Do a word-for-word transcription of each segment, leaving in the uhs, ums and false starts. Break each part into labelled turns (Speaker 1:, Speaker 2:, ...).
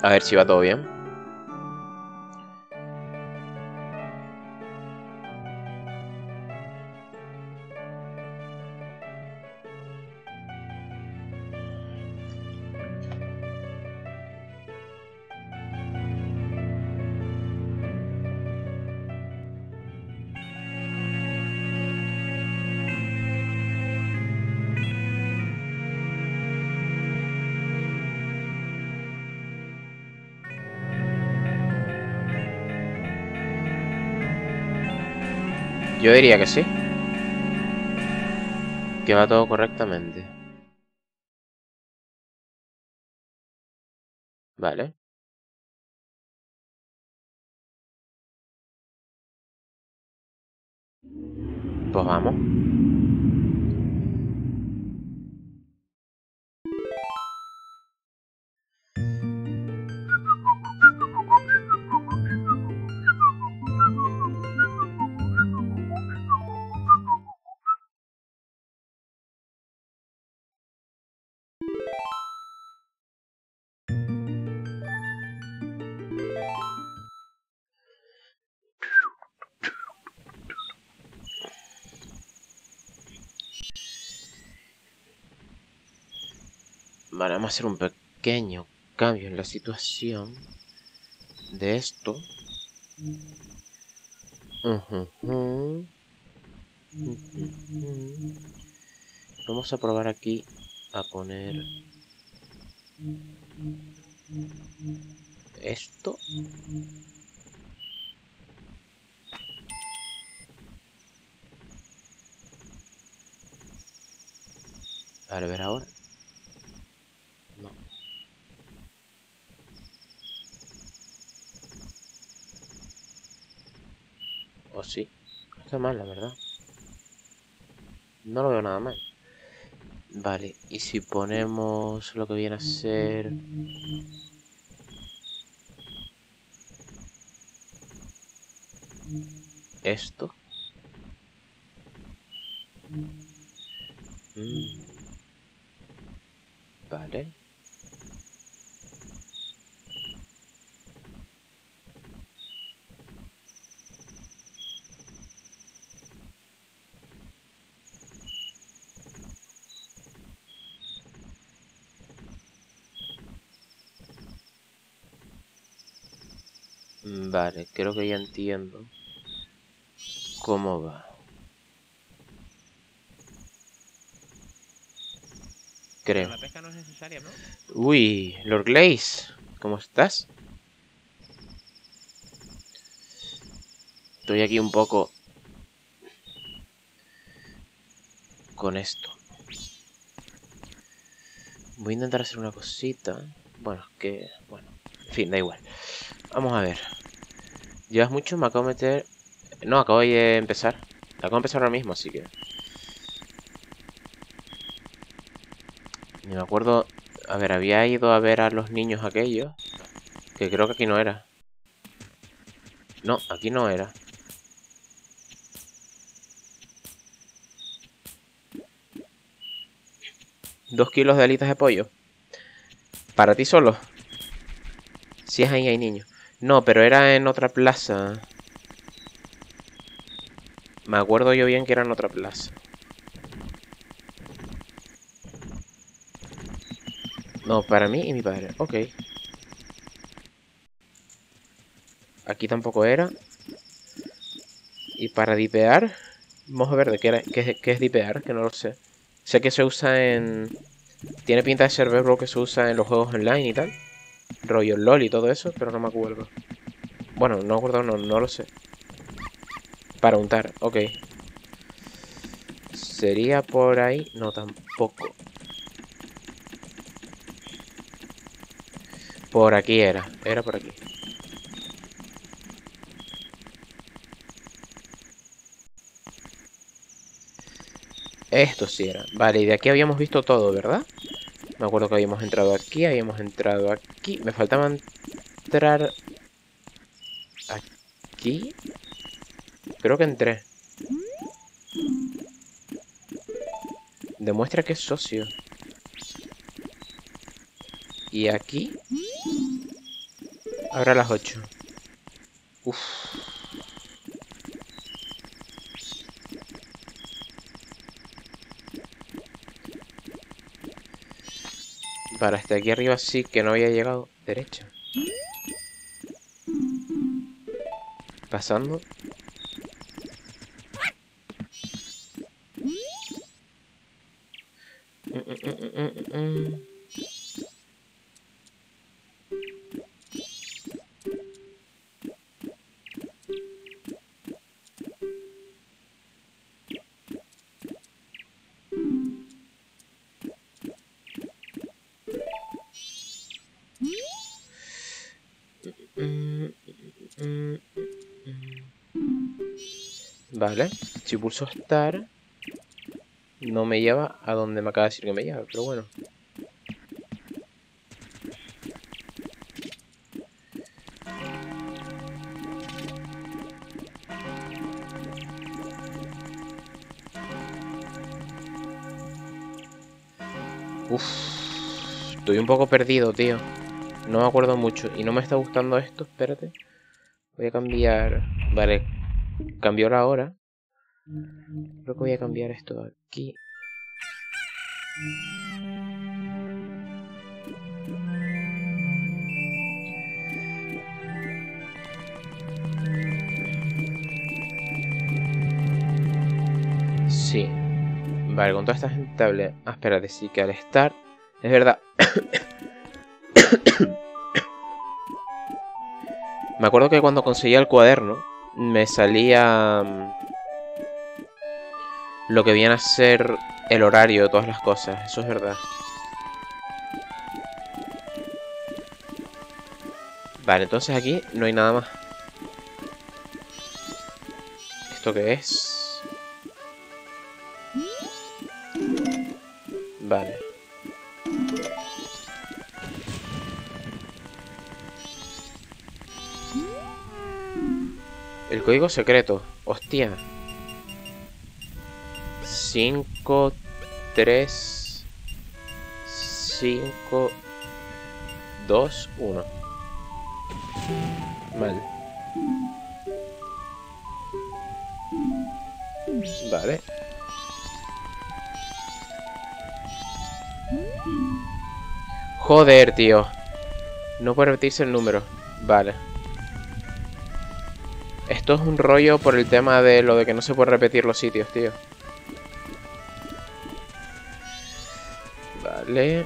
Speaker 1: A ver si va todo bien. Yo diría que sí. Que va todo correctamente. Vale. Pues vamos. Vale, vamos a hacer un pequeño cambio en la situación de esto. Uh-huh. Uh-huh. Vamos a probar aquí a poner esto. A ver, ahora. No. O sí. No está mal, la verdad. No lo veo nada mal. Vale, y si ponemos lo que viene a ser esto. Mm. Vale. Vale, creo que ya entiendo cómo va. Creo.
Speaker 2: Pero la pesca no es necesaria, ¿no?
Speaker 1: Uy, Lord Glaze, ¿cómo estás? Estoy aquí un poco con esto. Voy a intentar hacer una cosita. Bueno, que... Bueno, en fin, da igual. Vamos a ver. ¿Llevas mucho? Me acabo de meter... No, acabo de empezar. Acabo de empezar ahora mismo, así que... Ni me acuerdo... A ver, había ido a ver a los niños aquellos. Que creo que aquí no era. No, aquí no era. Dos kilos de alitas de pollo. ¿Para ti solo? Si es ahí, hay niños. No, pero era en otra plaza. Me acuerdo yo bien que era en otra plaza. No, para mí y mi padre. Ok. Aquí tampoco era. Y para dipear... Vamos a ver de qué, era, qué, qué es dipear, que no lo sé. Sé que se usa en... Tiene pinta de ser verbo que se usa en los juegos online y tal. Rollo LOL y todo eso, pero no me acuerdo. Bueno, no me acuerdo, no, no lo sé. Para untar, ok. ¿Sería por ahí? No, tampoco. Por aquí era, era por aquí. Esto sí era. Vale, y de aquí habíamos visto todo, ¿verdad? Me acuerdo que habíamos entrado aquí, habíamos entrado aquí. Me faltaba entrar... Aquí. Creo que entré. Demuestra que es socio. Y aquí... Ahora a las ocho. Uf. Para hasta aquí arriba sí que no había llegado. Derecha. Pasando. Mm, mm, mm, mm, mm. Vale, si pulso Start no me lleva a donde me acaba de decir que me lleva, pero bueno. Uf, estoy un poco perdido, tío. No me acuerdo mucho y no me está gustando esto, espérate. Voy a cambiar... Vale, cambió la hora. Creo que voy a cambiar esto de aquí. Sí. Vale, con toda esta gente tablet. Ah, espérate, sí que al estar... Es verdad. Me acuerdo que cuando conseguía el cuaderno me salía lo que viene a ser el horario de todas las cosas. Eso es verdad. Vale, entonces aquí no hay nada más. ¿Esto qué es? Vale. El código secreto. Hostia. cinco, tres, cinco, dos, uno. Mal. Vale. Joder, tío. No puede repetirse el número. Vale. Esto es un rollo por el tema de lo de que no se puede repetir los sitios, tío. Vale.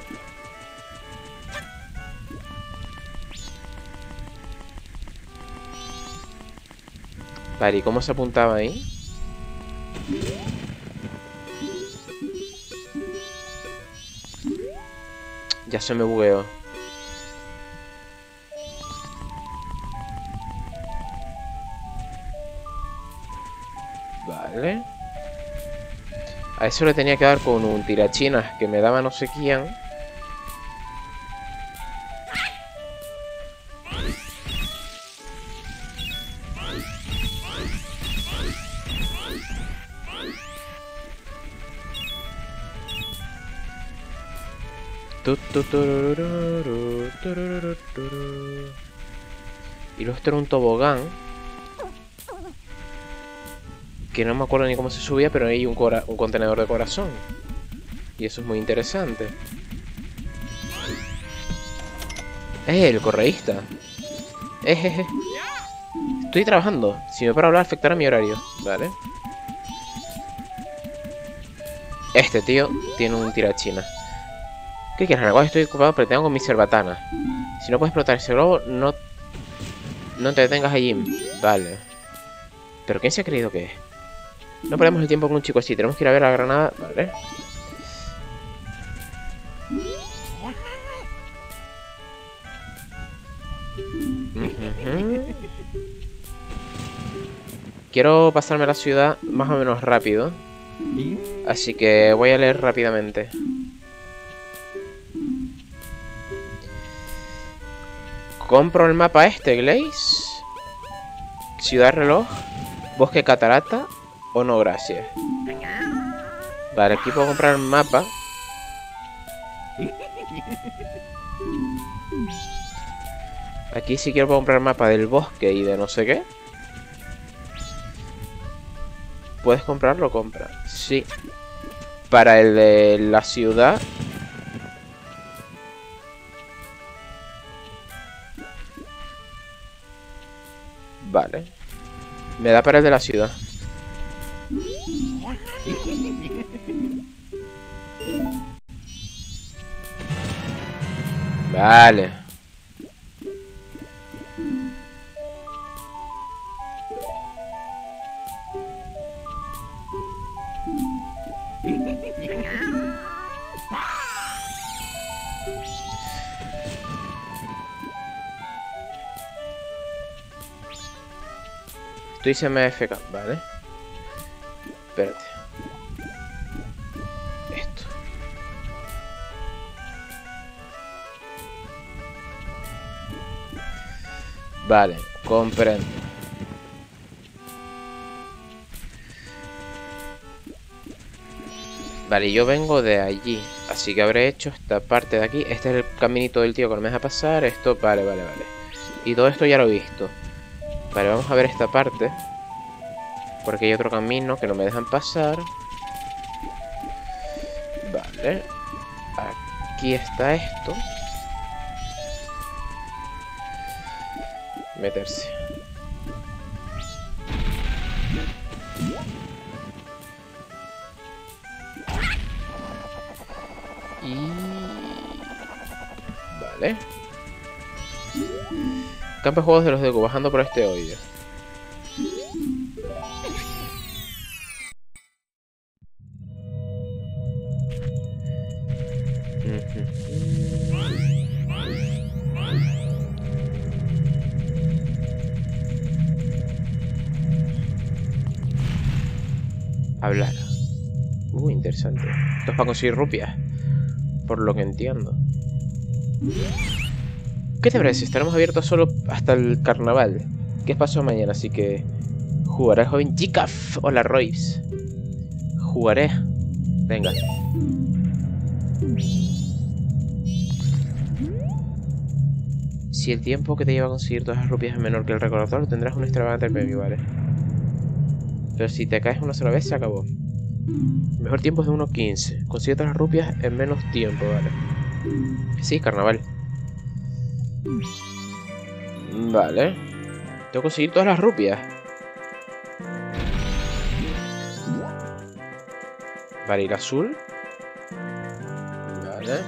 Speaker 1: Vale, ¿y cómo se apuntaba ahí? Ya se me bugueó. Vale. A eso le tenía que dar con un tirachinas que me daba no sé quién. Y luego esto era un tobogán. Que no me acuerdo ni cómo se subía, pero hay un, un contenedor de corazón. Y eso es muy interesante. ¡Eh, el correísta! ¡Eh, eh, eh! Estoy trabajando. Si me paro a hablar, afectará mi horario. Vale. Este tío tiene un tirachina. ¿Qué quieres, Anaguas? Estoy ocupado, pero tengo con mi cerbatana. Si no puedes explotar ese globo, no... No te detengas allí. Vale. ¿Pero quién se ha creído que es? No perdemos el tiempo con un chico así. Tenemos que ir a ver la granada. Vale. Uh-huh. Quiero pasarme la ciudad más o menos rápido. Así que voy a leer rápidamente. Compro el mapa este, Glaze. Ciudad reloj. Bosque catarata. O no, gracias. Vale, aquí puedo comprar el mapa. Aquí si quiero comprar mapa del bosque y de no sé qué. ¿Puedes comprarlo? Compra. Sí. Para el de la ciudad. Vale. Me da para el de la ciudad. Vale. Estoy C M F K, vale. Espérate. Esto. Vale, comprendo. Vale, yo vengo de allí, así que habré hecho esta parte de aquí. Este es el caminito del tío que no me deja pasar. Esto, vale, vale, vale. Y todo esto ya lo he visto. Vale, vamos a ver esta parte. Porque hay otro camino que no me dejan pasar. Vale. Aquí está esto. Meterse. Y... Vale. Campo de juegos de los Deku, bajando por este hoyo. Hablar. Uh, interesante. Esto es para conseguir rupias. Por lo que entiendo. ¿Qué te parece? Estaremos abiertos solo hasta el carnaval. ¿Qué pasó mañana? Así que... Jugaré el joven Jikaf. Hola, Royce. Jugaré. Venga. Si el tiempo que te lleva a conseguir todas las rupias es menor que el recordador, tendrás un extravagante premio, ¿vale? Pero si te caes una sola vez, se acabó. El mejor tiempo es de uno quince. Consigue todas las rupias en menos tiempo, ¿vale? Sí, carnaval. Vale. Tengo que conseguir todas las rupias. Vale, y la azul. Vale.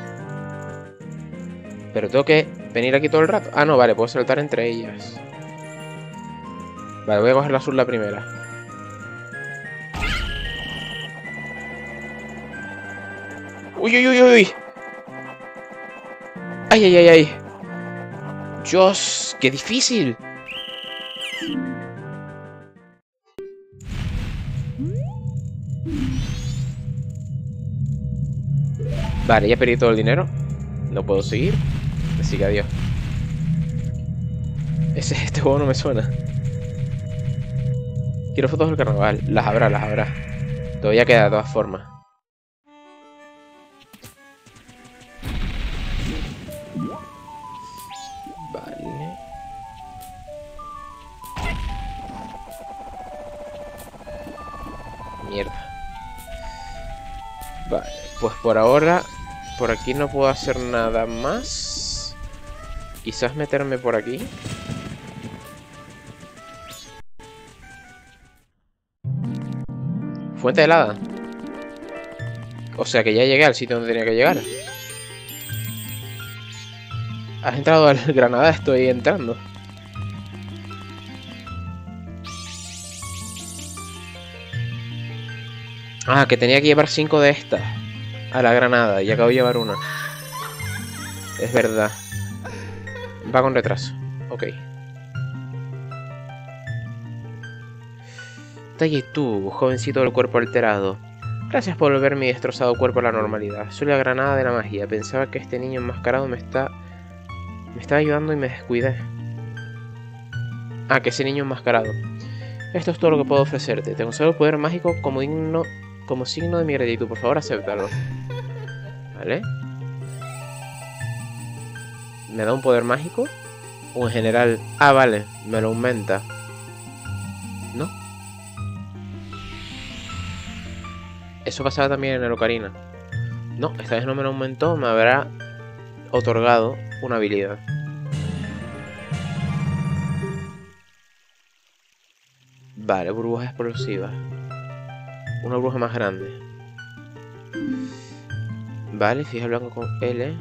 Speaker 1: Pero tengo que venir aquí todo el rato. Ah, no, vale, puedo saltar entre ellas. Vale, voy a coger la azul la primera. Uy, uy, uy, uy. Ay, ay, ay, ay. Dios, qué difícil. Vale, ya perdí todo el dinero. No puedo seguir. Así que adiós. Ese, este juego no me suena. Quiero fotos del carnaval. Las habrá, las habrá. Todavía queda de todas formas. Vale. Mierda. Vale, pues por ahora... Por aquí no puedo hacer nada más. Quizás meterme por aquí. Fuente helada. O sea que ya llegué al sitio donde tenía que llegar. Has entrado al Granada, estoy entrando. Ah, que tenía que llevar cinco de estas a la Granada y acabo de llevar una. Es verdad. Va con retraso. Ok. Talle tú, jovencito del cuerpo alterado. Gracias por volver mi destrozado cuerpo a la normalidad. Soy la Granada de la magia. Pensaba que este niño enmascarado me está... Me estaba ayudando y me descuidé. Ah, que ese niño enmascarado. Esto es todo lo que puedo ofrecerte. Te concedo el poder mágico como digno... Como signo de mi gratitud. Por favor, acéptalo. Vale. Me da un poder mágico. O en general... Ah, vale, me lo aumenta. ¿No? Eso pasaba también en el Ocarina. No, esta vez no me lo aumentó, me habrá otorgado una habilidad. Vale, burbujas explosivas. Una burbuja más grande. Vale, fija el blanco con L.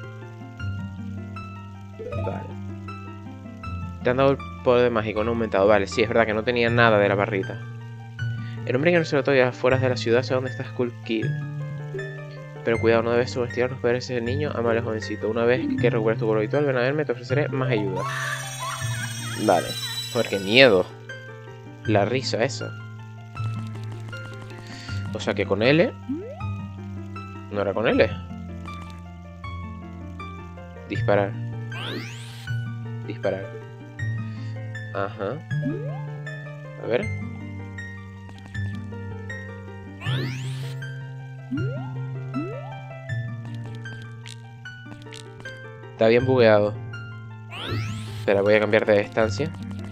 Speaker 1: Vale. Te han dado el poder mágico, no aumentado. Vale, sí, es verdad que no tenía nada de la barrita. El hombre que no se lo toque afuera de la ciudad sabe dónde está Skull Kid. Pero cuidado, no debes subestimar los poderes del niño, amable jovencito. Una vez que recuperes tu vuelo habitual, ven a verme, te ofreceré más ayuda. Vale. Joder, qué miedo. La risa esa. O sea que con L... ¿No era con L? Disparar. Disparar. Ajá. A ver. Está bien bugueado. Espera, voy a cambiar de distancia.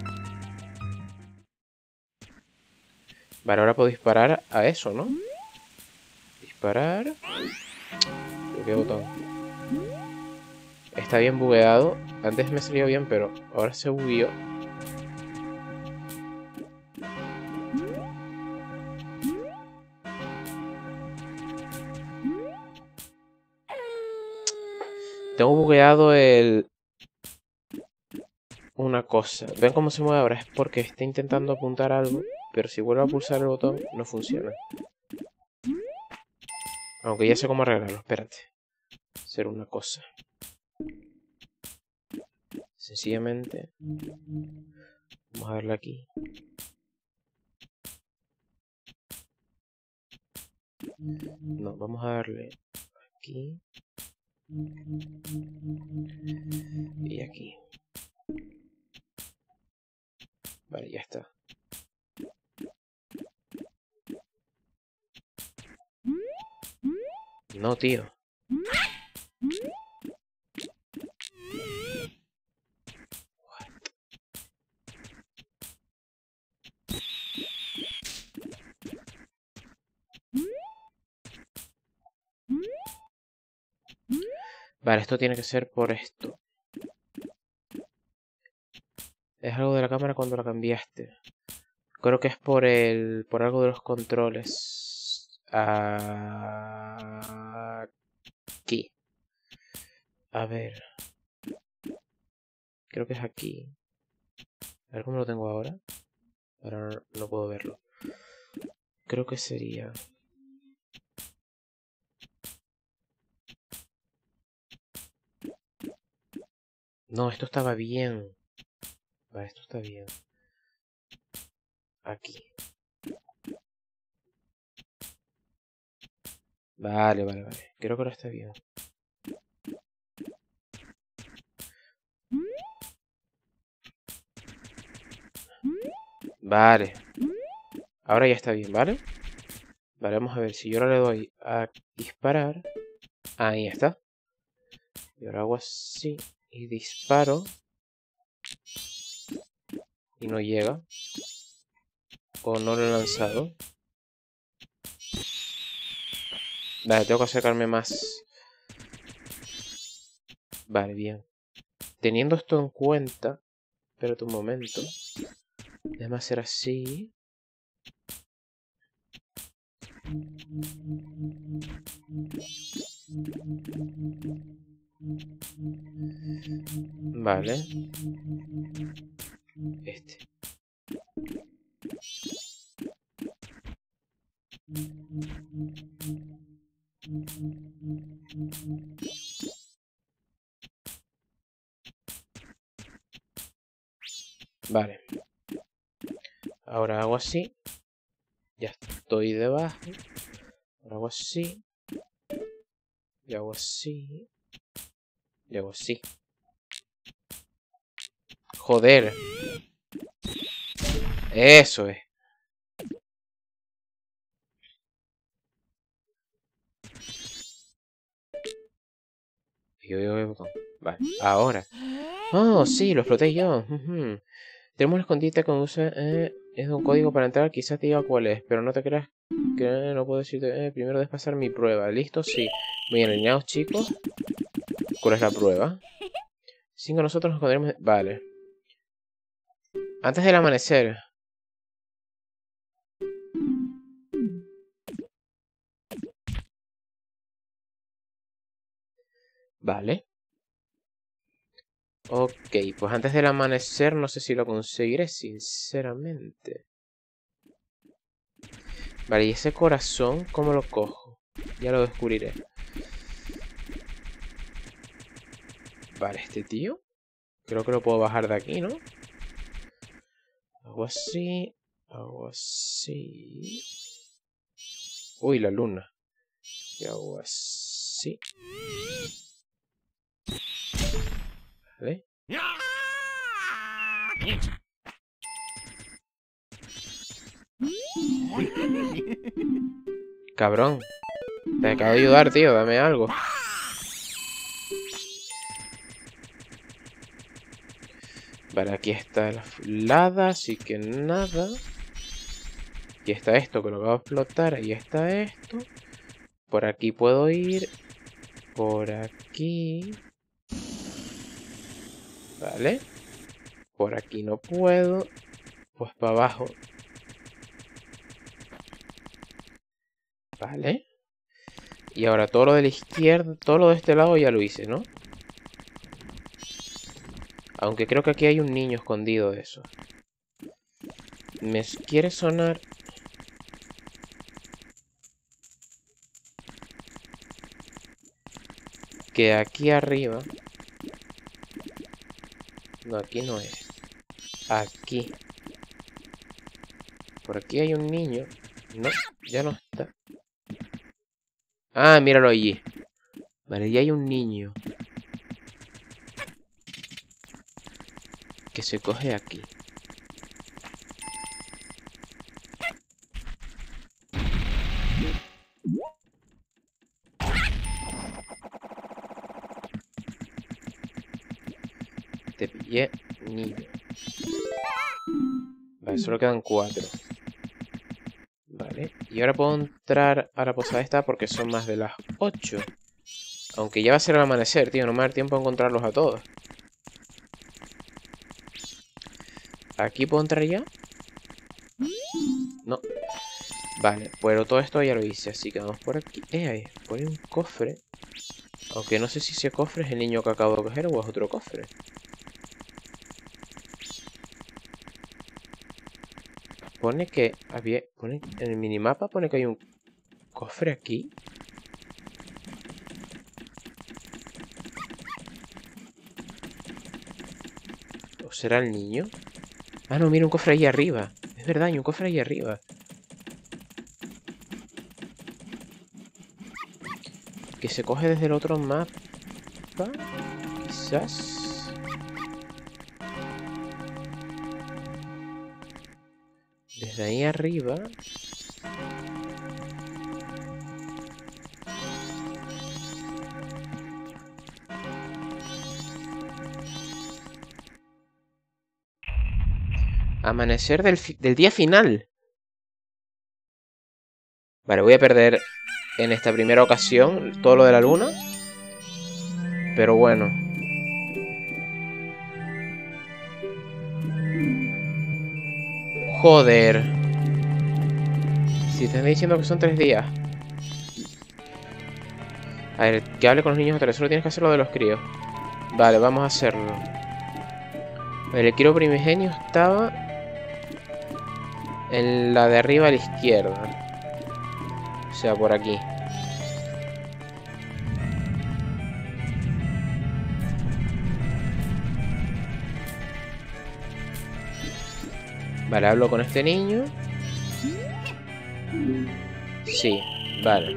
Speaker 1: Vale, ahora puedo disparar a eso, ¿no? Disparar. ¿Pero qué botón? Está bien bugueado. Antes me salió bien, pero ahora se bugueó. Tengo bugueado el... Una cosa. ¿Ven cómo se mueve ahora? Es porque está intentando apuntar algo, pero si vuelvo a pulsar el botón, no funciona. Aunque ya sé cómo arreglarlo. Espérate. Hacer una cosa. Sencillamente... Vamos a verlo aquí. No, vamos a darle aquí. Y aquí. Vale, ya está. No, tío. Vale, esto tiene que ser por esto. Es algo de la cámara cuando la cambiaste. Creo que es por el... por algo de los controles. Aquí. A ver. Creo que es aquí. A ver cómo lo tengo ahora. Ahora no, no puedo verlo. Creo que sería... No, esto estaba bien. Vale, esto está bien. Aquí. Vale, vale, vale. Creo que ahora está bien. Vale. Ahora ya está bien, ¿vale? Vale, vamos a ver. Si yo ahora le doy a disparar. Ahí está. Y ahora hago así. Y disparo. Y no llega. O no lo he lanzado. Vale, tengo que acercarme más. Vale, bien. Teniendo esto en cuenta. Espérate un momento. Déjame hacer así. Vale. Este. Vale. Ahora hago así. Ya estoy debajo. Ahora hago así. Y hago así. Y hago así. Joder. Eso es. Y yo doy el botón. Vale. Ahora. Oh, sí, lo exploté yo. Ujú. Tenemos un escondite con uso... Eh, es un código para entrar. Quizás te diga cuál es, pero no te creas que no puedo decirte... Eh, primero debes pasar mi prueba. ¿Listo? Sí. Muy bien, alineados, chicos. ¿Cuál es la prueba? Cinco nosotros nos esconderemos... Vale. Antes del amanecer. Vale. Ok, pues antes del amanecer no sé si lo conseguiré, sinceramente. Vale, y ese corazón, ¿cómo lo cojo? Ya lo descubriré. Vale, este tío. Creo que lo puedo bajar de aquí, ¿no? Algo así. Algo así. Uy, la luna. Y algo así. Vale. Cabrón. Te acabo de ayudar, tío. Dame algo. Vale, aquí está la fulada, así que nada. Aquí está esto que lo acabo de explotar. Ahí está esto. Por aquí puedo ir. Por aquí. Vale. Por aquí no puedo. Pues para abajo. Vale. Y ahora todo lo de la izquierda, todo lo de este lado ya lo hice, ¿no? Aunque creo que aquí hay un niño escondido de eso. Me quiere sonar... que aquí arriba... No, aquí no es. Aquí. Por aquí hay un niño. No, ya no está. Ah, míralo allí. Vale, y hay un niño. Que se coge aquí. Te pillé, niño. Vale, solo quedan cuatro. Vale, y ahora puedo entrar a la posada esta porque son más de las ocho. Aunque ya va a ser el amanecer, tío. No me va a dar tiempo a encontrarlos a todos. ¿Aquí puedo entrar ya? No. Vale, pero todo esto ya lo hice, así que vamos por aquí. Eh, ahí, por ahí un cofre. Aunque no sé si ese cofre es el niño que acabo de coger o es otro cofre. Pone que había... Pone, en el minimapa pone que hay un cofre aquí. ¿O será el niño? Ah, no, mira un cofre ahí arriba. Es verdad, hay un cofre ahí arriba. Que se coge desde el otro mapa. Quizás. Desde ahí arriba. Amanecer del, del día final. Vale, voy a perder en esta primera ocasión todo lo de la luna. Pero bueno. Joder. Si te están diciendo que son tres días. A ver, que hable con los niños otra vez. Solo tienes que hacer lo de los críos. Vale, vamos a hacerlo. A ver, el crío primigenio estaba en la de arriba a la izquierda. O sea, por aquí. Vale, hablo con este niño. Sí, vale.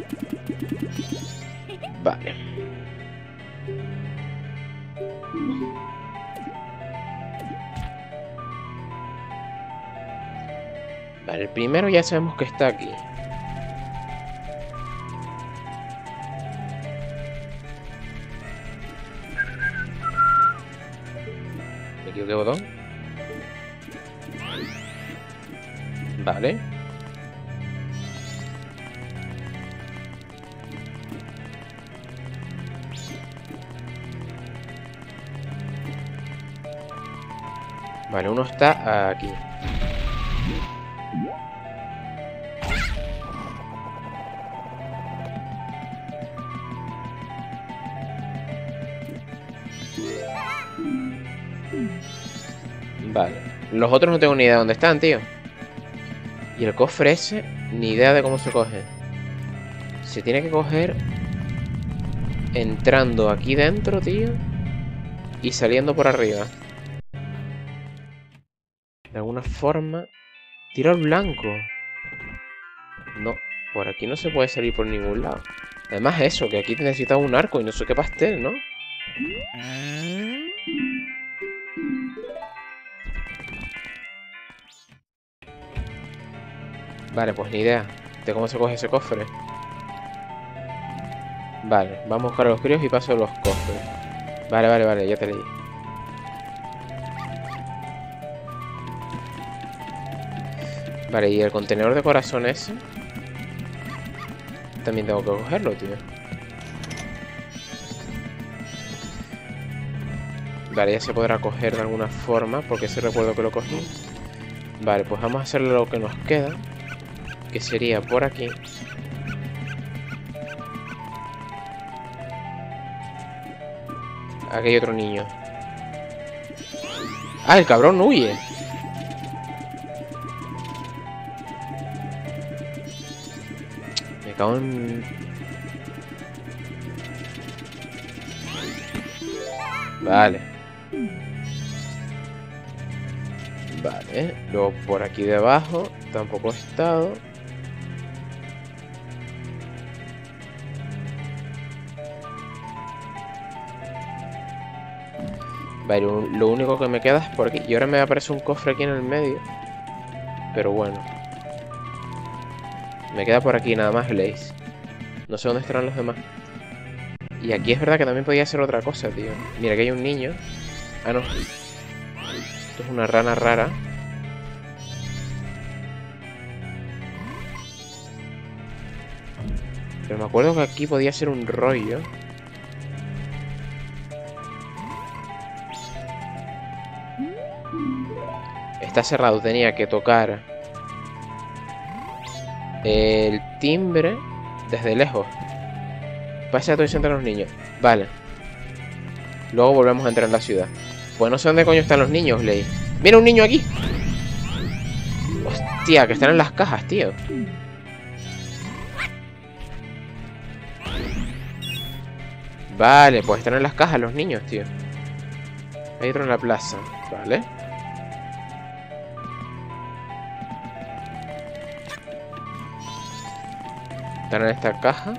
Speaker 1: Vale. Vale, el primero ya sabemos que está aquí. ¿Aquí qué botón? Vale. Vale, uno está aquí. Vale. Los otros no tengo ni idea de dónde están, tío. Y el cofre ese, ni idea de cómo se coge. Se tiene que coger entrando aquí dentro, tío, y saliendo por arriba. De alguna forma. Tiro al blanco. No, por aquí no se puede salir por ningún lado. Además eso, que aquí necesita un arco y no sé qué pastel, ¿no? Vale, pues ni idea de cómo se coge ese cofre. Vale, vamos a buscar a los críos y paso los cofres. Vale, vale, vale, ya te leí. Vale, y el contenedor de corazón ese también tengo que cogerlo, tío. Vale, ya se podrá coger de alguna forma, porque sí recuerdo que lo cogí. Vale, pues vamos a hacer lo que nos queda, que sería por aquí. Aquí hay otro niño. ¡Ah, el cabrón huye! Me cago en... Vale. Vale. Luego por aquí debajo tampoco he estado. Vale, lo único que me queda es por aquí. Y ahora me aparece un cofre aquí en el medio. Pero bueno. Me queda por aquí nada más Blaze. No sé dónde estarán los demás. Y aquí es verdad que también podía ser otra cosa, tío. Mira, aquí hay un niño. Ah, no. Esto es una rana rara. Pero me acuerdo que aquí podía ser un rollo. Está cerrado, tenía que tocar el timbre desde lejos. Pase atención entre los niños. Vale. Luego volvemos a entrar en la ciudad. Pues no sé dónde coño están los niños, Ley. ¡Mira un niño aquí! Hostia, que están en las cajas, tío. Vale, pues están en las cajas los niños, tío. Hay otro en la plaza. Vale. Están en esta caja.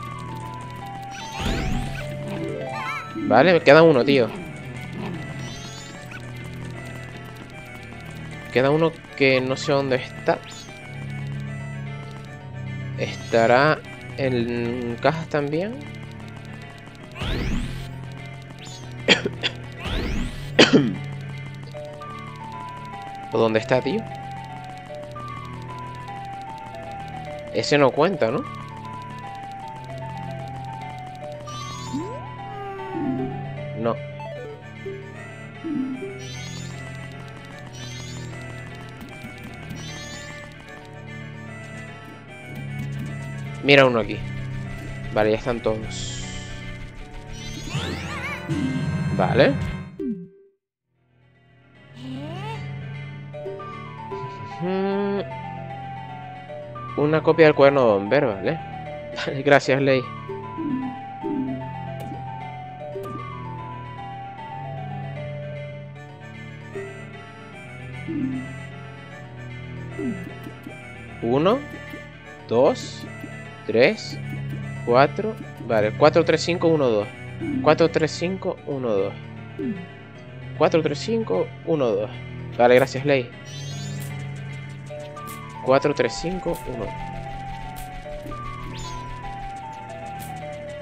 Speaker 1: Vale, me queda uno, tío. Queda uno que no sé dónde está. ¿Estará en cajas también? ¿O dónde está, tío? Ese no cuenta, ¿no? No. Mira uno aquí. Vale, ya están todos. Vale. Mm. Una copia del cuaderno de Bomber, ¿vale? Vale, gracias, Ley. Uno, dos, tres, cuatro. Vale, cuatro, tres, cinco, uno, dos. cuatro, tres, cinco, uno, dos. cuatro, tres, cinco, uno, dos. Vale, gracias, Ley. cuatro, tres, cinco, uno.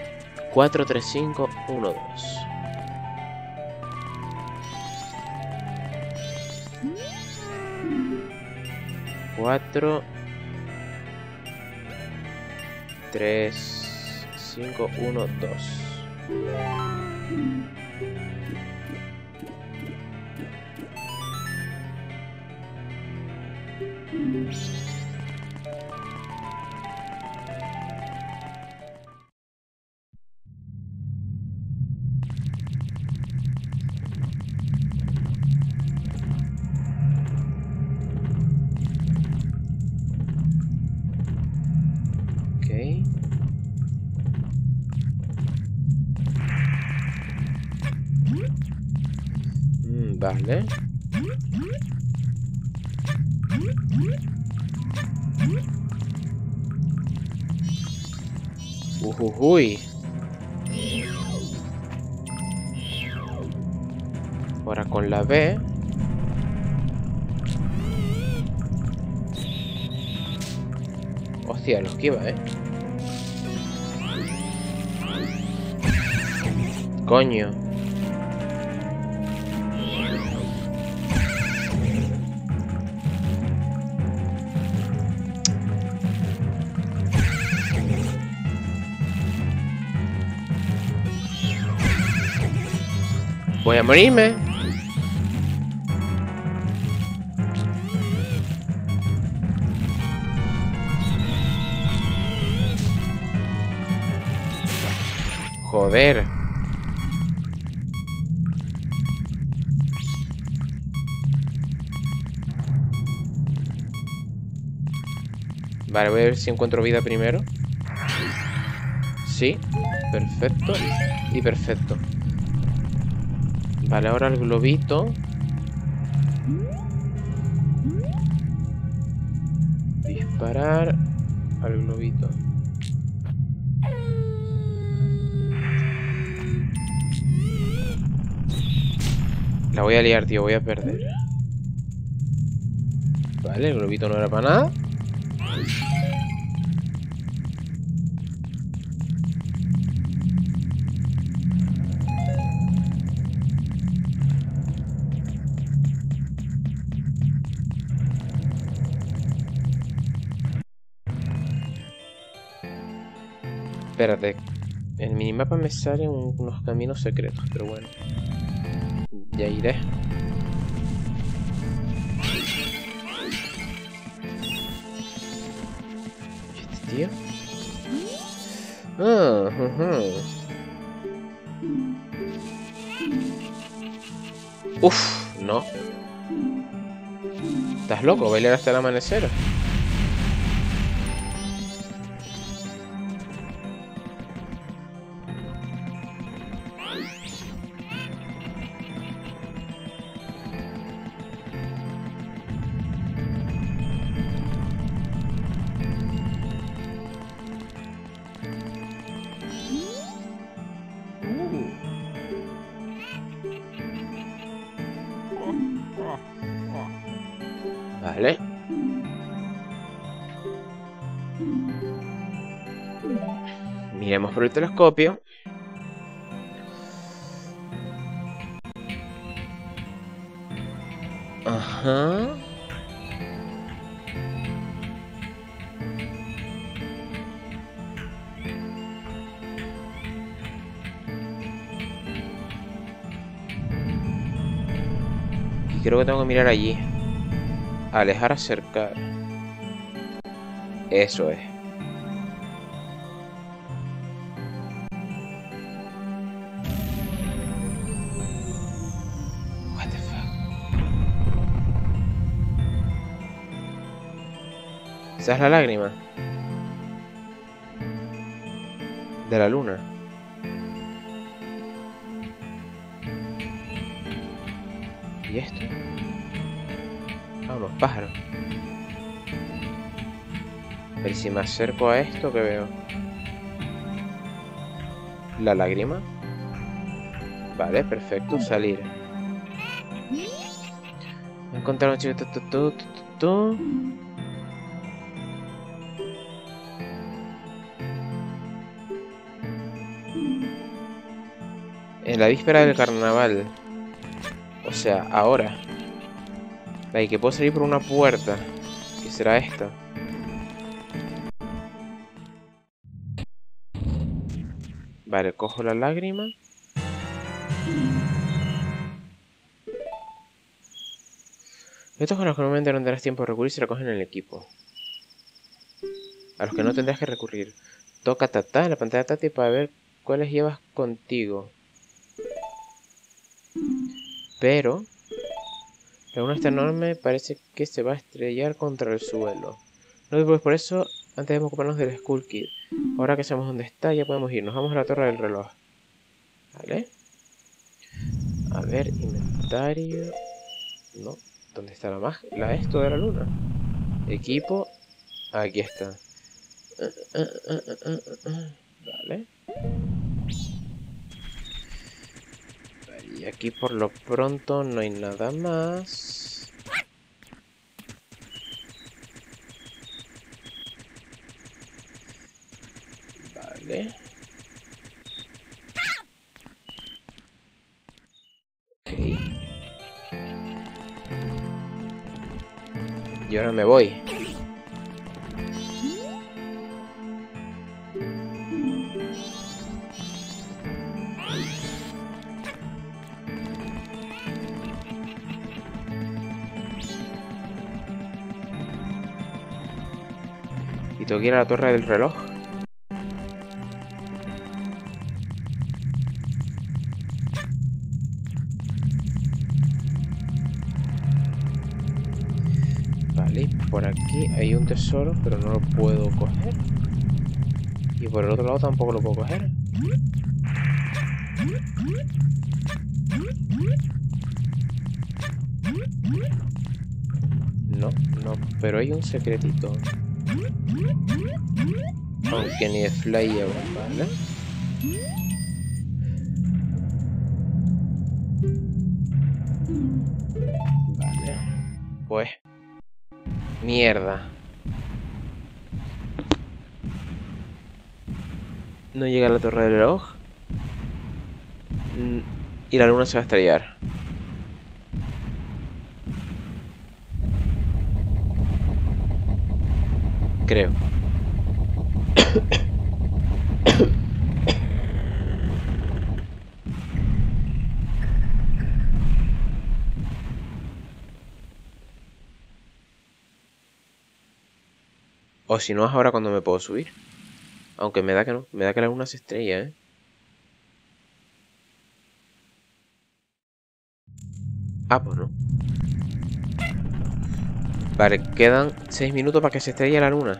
Speaker 1: cuatro, tres, cinco, uno, dos. cuatro, tres, cinco, uno, dos. Ok. Mm, vale. Ujujuy. Ahora con la B. Hostia, lo esquiva, ¿eh? Coño. Voy a morirme. Joder. Vale, voy a ver si encuentro vida primero. Sí, perfecto. Y perfecto. Vale, ahora el globito. Disparar al globito. La voy a liar, tío, voy a perder. Vale, el globito no era para nada. Espérate. En el minimapa me salen unos caminos secretos, pero bueno. Ya iré. ¿Y este tío? Ah, uh-huh. Uf, no. ¿Estás loco? ¿Bailar hasta el amanecer? Vale. Miremos por el telescopio. Ajá. Y creo que tengo que mirar allí. Alejar, acercar. Eso es. What the fuck. Esa es la lágrima de la luna. ¿Y esto? Ah, unos pájaros. A ver si me acerco a esto que veo. La lágrima. Vale, perfecto, salir. Encontrar un chico. Tu, tu, tu, tu, tu. En la víspera del carnaval. O sea, ahora. Like, que puedo salir por una puerta que será esta. Vale, cojo la lágrima. Estos con los que normalmente no tendrás tiempo de recurrir se recogen en el equipo. A los que no tendrás que recurrir. Toca tata en la pantalla táctil para ver cuáles llevas contigo. Pero la luna está enorme, parece que se va a estrellar contra el suelo. No te preocupes por eso, antes debemos ocuparnos del Skull Kid. Ahora que sabemos dónde está, ya podemos irnos. Vamos a la torre del reloj. Vale. A ver, inventario. No. ¿Dónde está la magia? La esto de la luna. Equipo. Aquí está. Vale. Y aquí por lo pronto no hay nada más. Vale. Ok. Y ahora me voy. Y tengo que ir a la torre del reloj. Vale, por aquí hay un tesoro, pero no lo puedo coger. Y por el otro lado tampoco lo puedo coger. No, no, pero hay un secretito. Aunque ni de fly aún, ¿vale? Vale. Pues... mierda. No llega a la torre del reloj. Y la luna se va a estrellar. Creo. O si no es ahora cuando me puedo subir. Aunque me da que no. Me da que la luna se estrella, ¿eh? Ah, pues no. Vale, quedan seis minutos para que se estrelle la luna.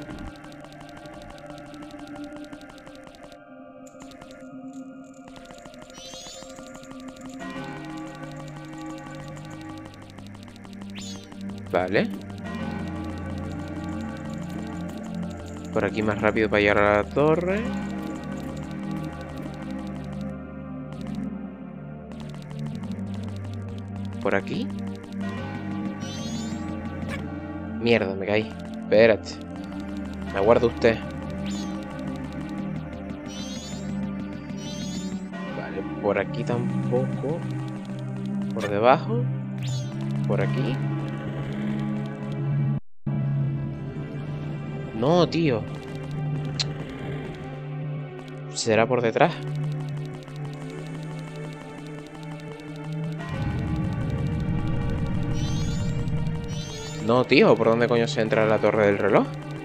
Speaker 1: Vale. Por aquí más rápido para llegar a la torre. Por aquí. Mierda, me caí. Espérate. Me aguarda usted. Vale, por aquí tampoco. Por debajo. Por aquí. No, tío. ¿Será por detrás? No, tío. ¿Por dónde coño se entra la torre del reloj?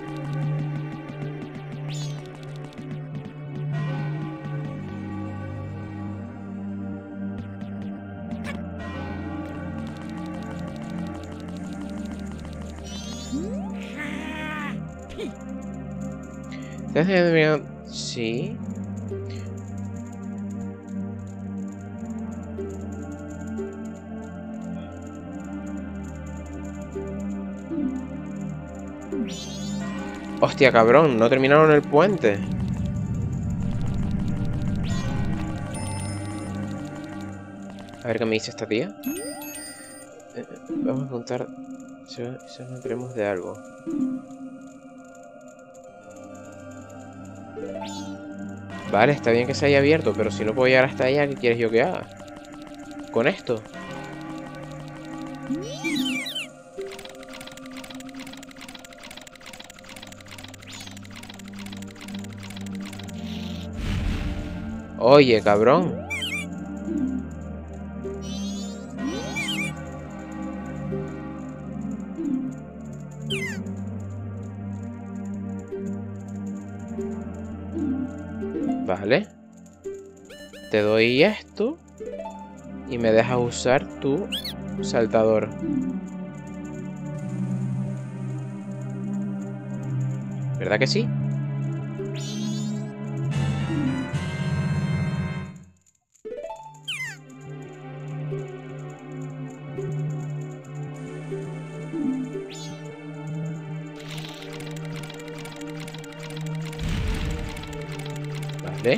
Speaker 1: Sí. Hostia, cabrón, no terminaron el puente. A ver qué me dice esta tía. Eh, vamos a contar si, si nos enteremos de algo. Vale, está bien que se haya abierto, pero si no puedo llegar hasta allá, ¿qué quieres yo que haga? ¿Con esto? Oye, cabrón. Vale. Te doy esto. Y me dejas usar tu saltador. ¿Verdad que sí? Vale.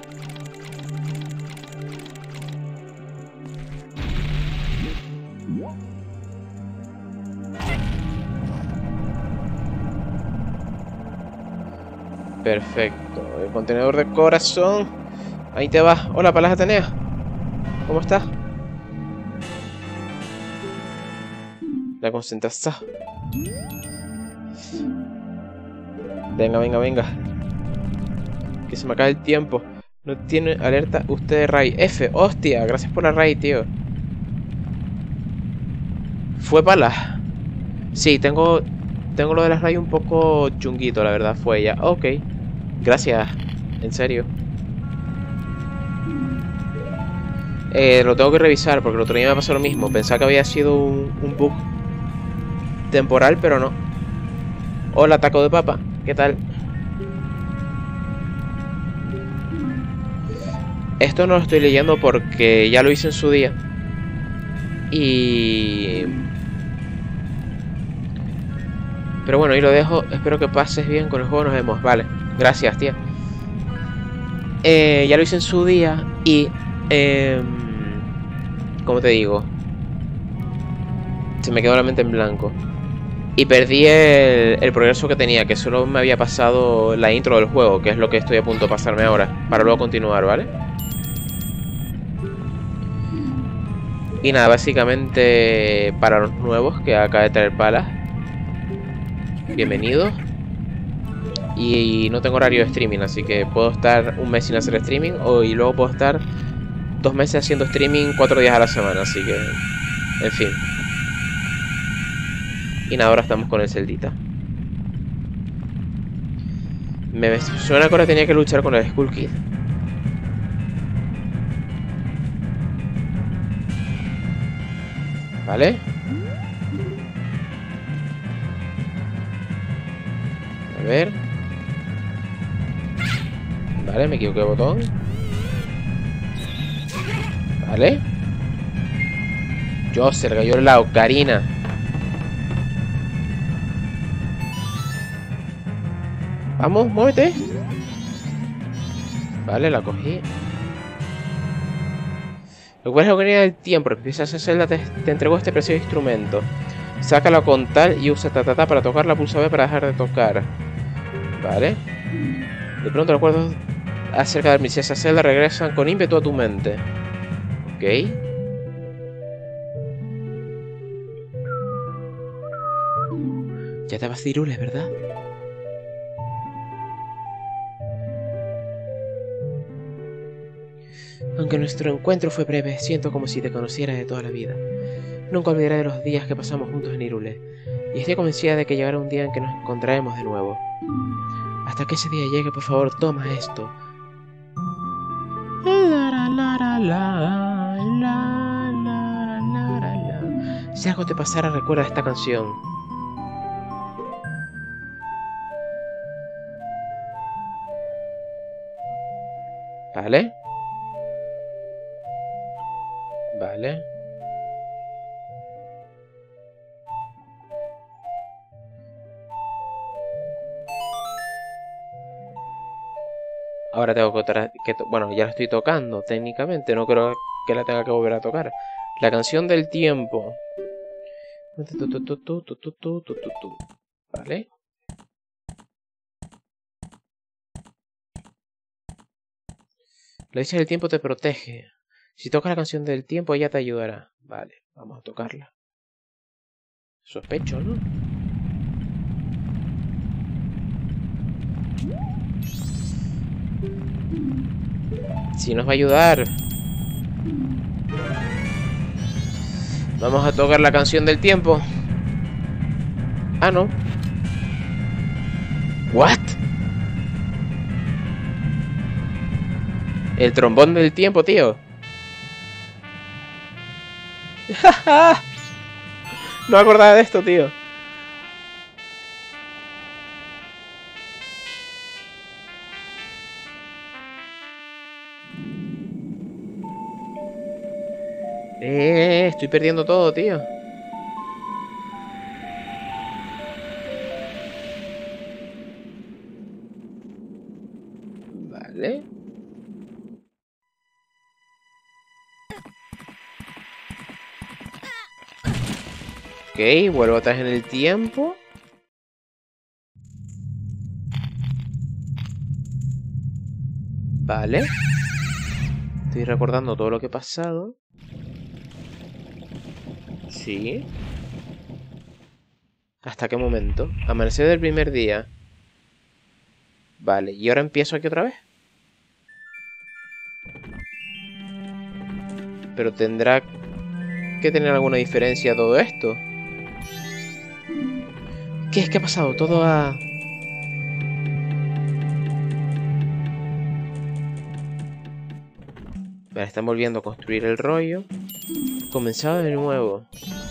Speaker 1: Perfecto. El contenedor de corazón. Ahí te va. Hola, Palas Atenea. ¿Cómo estás? La concentración. Venga, venga, venga. Que se me acaba el tiempo. No tiene alerta usted de raid. F, hostia, gracias por la raid, tío. ¿Fue Palas? Sí, tengo Tengo lo de las raid un poco chunguito, la verdad, fue ella. Ok. Gracias. En serio. Eh, lo tengo que revisar porque el otro día me pasó lo mismo. Pensaba que había sido un, un bug temporal, pero no. Hola, taco de papa. ¿Qué tal? Esto no lo estoy leyendo porque ya lo hice en su día. Y... Pero bueno, ahí lo dejo. Espero que pases bien con el juego. Nos vemos. Vale. Gracias, tía. Eh, ya lo hice en su día. Y... Eh, ¿Cómo te digo? Se me quedó la mente en blanco. Y perdí el, el progreso que tenía. Que solo me había pasado la intro del juego. Que es lo que estoy a punto de pasarme ahora. Para luego continuar, ¿vale? Y nada, básicamente para los nuevos que acaba de traer Palas, bienvenidos. Y no tengo horario de streaming, así que puedo estar un mes sin hacer streaming o, y luego puedo estar dos meses haciendo streaming cuatro días a la semana, así que... En fin. Y nada, ahora estamos con el Celdita. Me suena que ahora tenía que luchar con el Skull Kid. ¿Vale? A ver. Vale, me equivoqué de botón. Vale. Joser, cayó el lado. Karina. Vamos, muévete. Vale, la cogí. Recuerda la unidad del tiempo. Empieza a hacerla. Te, te entregó este precioso instrumento. Sácalo con tal y usa ta ta ta para tocar la pulsa B para dejar de tocar. Vale. De pronto recuerdos acerca de la princesa Zelda regresan con ímpetu a tu mente. Ok. Ya te vas de Hyrule, ¿verdad? Aunque nuestro encuentro fue breve, siento como si te conociera de toda la vida. Nunca olvidaré de los días que pasamos juntos en Hyrule, y estoy convencida de que llegará un día en que nos encontraremos de nuevo. Hasta que ese día llegue, por favor, toma esto. Si algo te pasara, recuerda esta canción. ¿Vale? Vale. Ahora tengo que, que to bueno, ya la estoy tocando técnicamente, no creo que la tenga que volver a tocar. La canción del tiempo. Vale. La dicha del tiempo te protege. Si tocas la canción del tiempo, ella te ayudará. Vale, vamos a tocarla. Sospecho, ¿no? Sí nos va a ayudar. Vamos a tocar la canción del tiempo. Ah, no. ¿What? El trombón del tiempo, tío. No me acordaba de esto, tío. Eh, estoy perdiendo todo, tío. Vale. Ok, vuelvo atrás en el tiempo. Vale. Estoy recordando todo lo que he pasado. Sí. ¿Hasta qué momento? Amanecer del primer día. Vale, ¿y ahora empiezo aquí otra vez? Pero tendrá que tener alguna diferencia todo esto. ¿Qué es que ha pasado? Todo ha... Vale, están volviendo a construir el rollo. Comenzado de nuevo.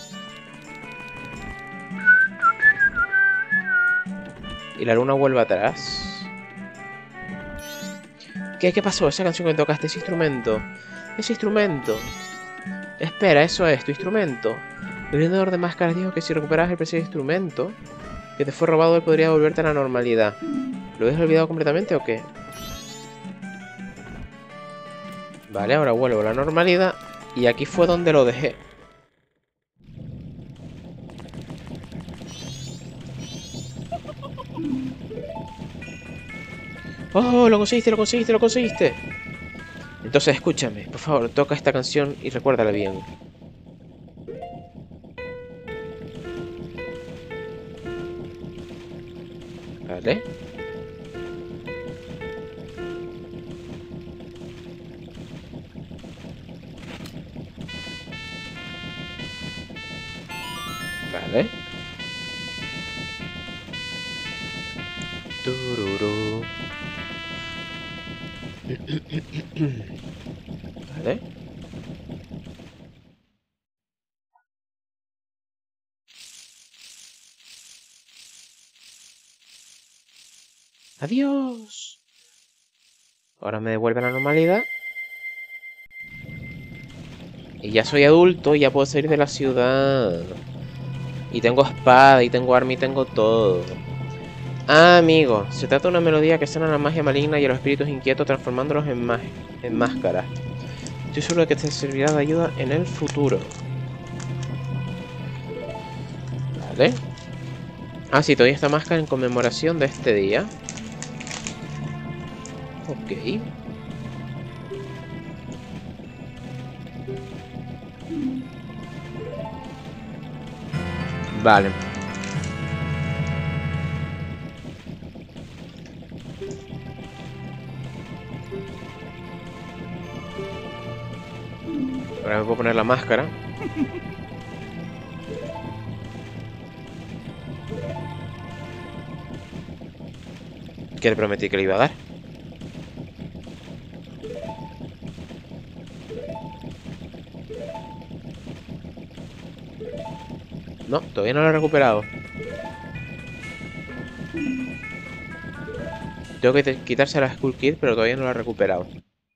Speaker 1: Y la luna vuelve atrás. ¿Qué, qué pasó? Esa canción que tocaste, ese instrumento. Ese instrumento. Espera, eso es, tu instrumento. El vendedor de máscaras dijo que si recuperas el preciado instrumento que te fue robado, él podría volverte a la normalidad. ¿Lo habías olvidado completamente o qué? Vale, ahora vuelvo a la normalidad. Y aquí fue donde lo dejé. ¡Oh! Lo conseguiste, lo conseguiste, lo conseguiste. Entonces escúchame, por favor, toca esta canción y recuérdala bien. Vale. Vale. Tururú. Vale. Adiós. Ahora me devuelve a la normalidad. Y ya soy adulto, ya puedo salir de la ciudad. Y tengo espada, y tengo arma, y tengo todo. Ah, amigo, se trata de una melodía que sana la magia maligna y a los espíritus inquietos, transformándolos en, en máscaras. Estoy seguro de que te servirá de ayuda en el futuro. Vale. Ah, sí, todavía esta máscara en conmemoración de este día. Ok. Vale. Ahora me puedo poner la máscara. Que le prometí que le iba a dar. No, todavía no lo he recuperado. Tengo que quitarse la Skull Kid, pero todavía no lo he recuperado.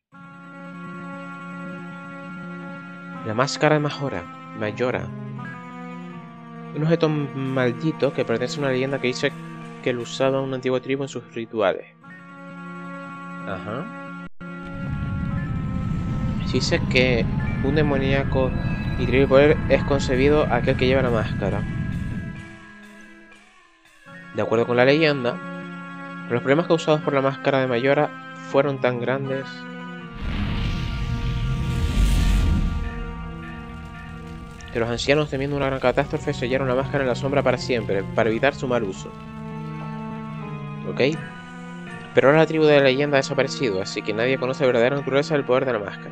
Speaker 1: La máscara de Majora. Mayora. Un objeto maldito que pertenece a una leyenda que dice que lo usaba una antigua tribu en sus rituales. Ajá. Dice que un demoníaco y terrible poder es concebido aquel que lleva la máscara. De acuerdo con la leyenda, los problemas causados por la máscara de Mayora fueron tan grandes que los ancianos, temiendo una gran catástrofe, sellaron la máscara en la sombra para siempre, para evitar su mal uso. ¿Ok? Pero ahora la tribu de la leyenda ha desaparecido, así que nadie conoce la verdadera naturaleza del poder de la máscara.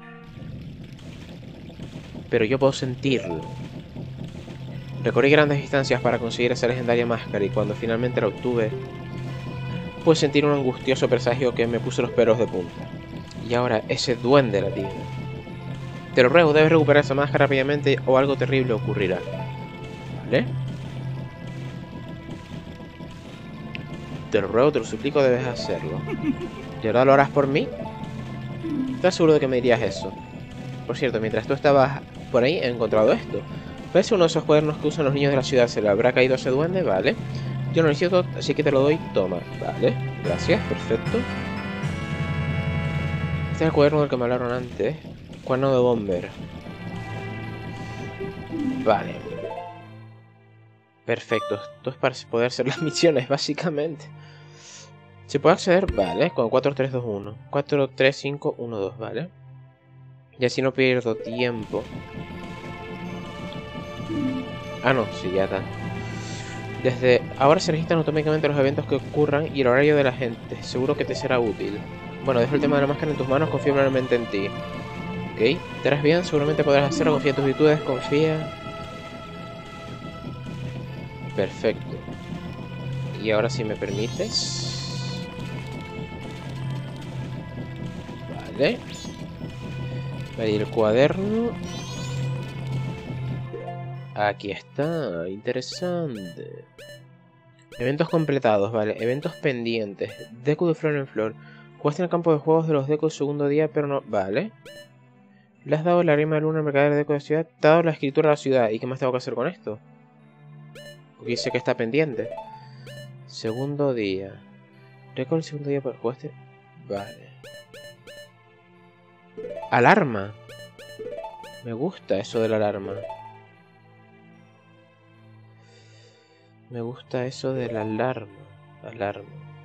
Speaker 1: Pero yo puedo sentirlo. Recorrí grandes distancias para conseguir esa legendaria máscara y cuando finalmente la obtuve, pude sentir un angustioso presagio que me puso los pelos de punta. Y ahora ese duende la tiene. Te lo ruego, debes recuperar esa máscara rápidamente o algo terrible ocurrirá. ¿Vale? Te lo ruego, te lo suplico, debes hacerlo. ¿Y ahora lo harás por mí? ¿Estás seguro de que me dirías eso? Por cierto, mientras tú estabas por ahí, he encontrado esto. ¿Ves uno de esos cuadernos que usan los niños de la ciudad? ¿Se le habrá caído a ese duende? Vale. Yo no necesito, así que te lo doy. Toma. Vale. Gracias. Perfecto. Este es el cuaderno del que me hablaron antes. Cuaderno de Bomber. Vale. Perfecto. Esto es para poder hacer las misiones, básicamente. ¿Se puede acceder? Vale. Con cuatro tres dos uno. cuatro tres cinco uno dos. Vale. Y así no pierdo tiempo. Ah, no. Sí, ya está. Desde ahora se registran automáticamente los eventos que ocurran y el horario de la gente. Seguro que te será útil. Bueno, dejo el tema de la máscara en tus manos. Confío plenamente en ti. Ok. ¿Te harás bien? Seguramente podrás hacerlo. Confía en tus virtudes. Confía. Perfecto. Y ahora si me permites. Vale. Vale, y el cuaderno. Aquí está. Interesante. Eventos completados, vale. Eventos pendientes. Deku de flor en flor. Jugaste en el campo de juegos de los Deku el segundo día, pero no... Vale. Le has dado la rima de luna al mercader de Deku de la ciudad. Te ha dado la escritura a la ciudad. ¿Y qué más tengo que hacer con esto? Porque dice que está pendiente. Segundo día. Recuerdo el segundo día para jugaste. Vale. Alarma. Me gusta eso de la alarma. Me gusta eso de la alarma. Alarma.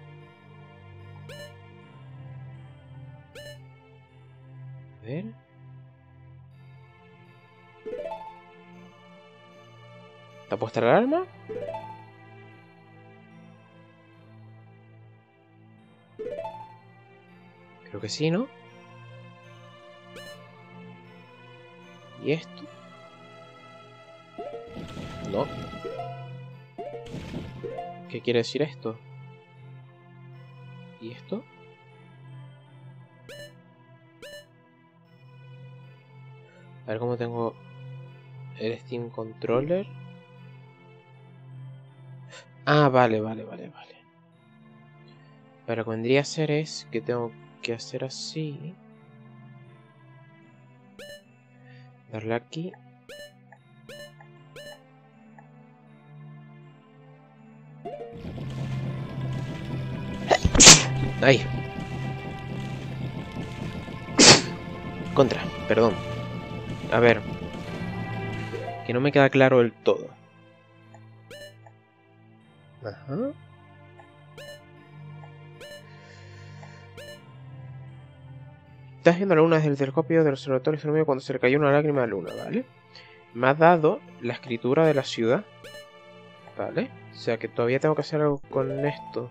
Speaker 1: A ver. ¿Está puesta la alarma? Creo que sí, ¿no? ¿Y esto? No. ¿Qué quiere decir esto? ¿Y esto? A ver cómo tengo el Steam Controller. Ah, vale, vale, vale, vale. Pero lo que vendría a ser es que tengo que hacer así. Darle aquí. Ahí. Contra, perdón. A ver. Que no me queda claro del todo. Ajá. Estás viendo la luna desde el telescopio del observatorio astronómico cuando se le cayó una lágrima de luna, ¿vale? Me ha dado la escritura de la ciudad. Vale. O sea que todavía tengo que hacer algo con esto.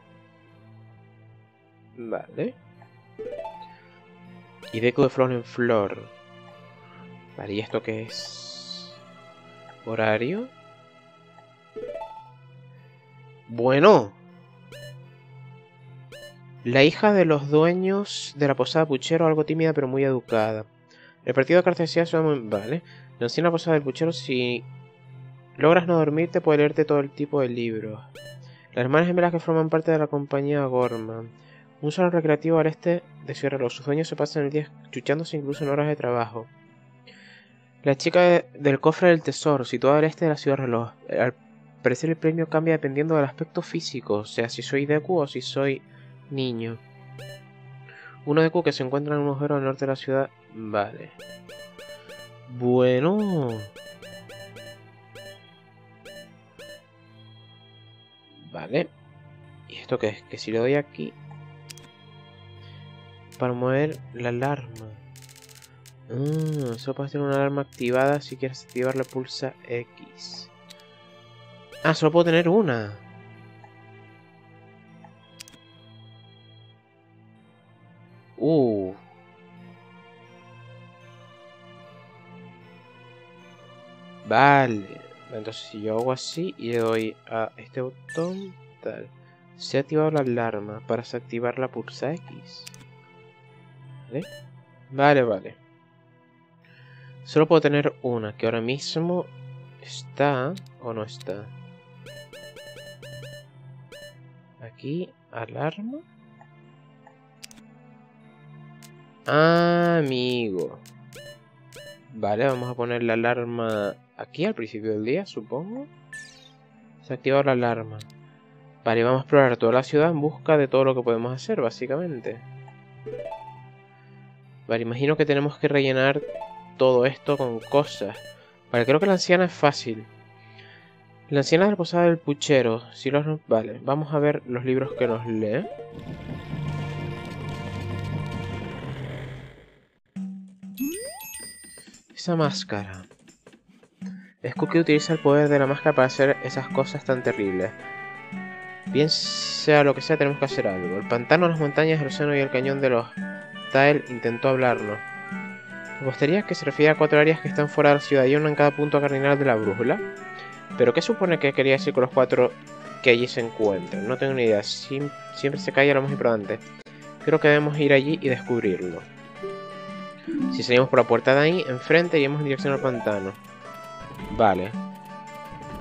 Speaker 1: Vale. Y Deku de flor en flor. Vale, ¿y esto qué es? ¿Horario? Bueno. La hija de los dueños de la posada Puchero, algo tímida pero muy educada. El partido de cartas decía suena muy... Vale. La anciana posada del Puchero, si logras no dormirte, puede leerte todo el tipo de libros. Las hermanas gemelas que forman parte de la compañía Gorman. Un salón recreativo al este de Ciudad Reloj. Sus dueños se pasan el día chuchándose incluso en horas de trabajo. La chica de, del cofre del tesoro, situada al este de la Ciudad Reloj. Al parecer el premio cambia dependiendo del aspecto físico, o sea, si soy Deku o si soy niño. Uno Deku que se encuentra en un agujero al norte de la ciudad. Vale. Bueno. Vale. ¿Y esto qué es? Que si le doy aquí... Para mover la alarma. Ah, solo puedes tener una alarma activada. Si quieres activarla, pulsa X. Ah, solo puedo tener una. Vale. Entonces si yo hago así y le doy a este botón, tal. Se ha activado la alarma para desactivar la pulsa X. ¿Vale? Vale, vale. Solo puedo tener una, que ahora mismo está o no está. Aquí, alarma. Amigo. Vale, vamos a poner la alarma aquí al principio del día, supongo. Se ha activado la alarma. Vale, vamos a explorar toda la ciudad en busca de todo lo que podemos hacer, básicamente. Vale, imagino que tenemos que rellenar todo esto con cosas. Vale, creo que la anciana es fácil. La anciana de la posada del puchero. Si los... Vale, vamos a ver los libros que nos lee. Esa máscara. Skullkid utiliza el poder de la máscara para hacer esas cosas tan terribles. Bien sea lo que sea, tenemos que hacer algo. El pantano, las montañas, el océano y el cañón de los Tael intentó hablarnos. ¿Apostaría que se refiere a cuatro áreas que están fuera de la ciudad y una en cada punto cardinal de la brújula? ¿Pero qué supone que quería decir con los cuatro que allí se encuentran? No tengo ni idea. Sim siempre se calla lo más importante. Creo que debemos ir allí y descubrirlo. Si salimos por la puerta de ahí, enfrente, iremos en dirección al pantano. Vale.